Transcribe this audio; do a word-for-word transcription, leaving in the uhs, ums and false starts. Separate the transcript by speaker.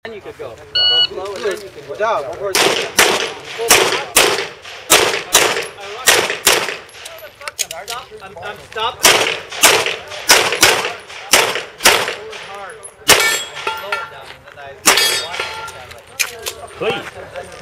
Speaker 1: Then you could go. Go slow and then you can go.
Speaker 2: Good job. One more time.
Speaker 1: I'm, I'm stopping. Hard. Slow it down and then I watch it.
Speaker 3: 可以。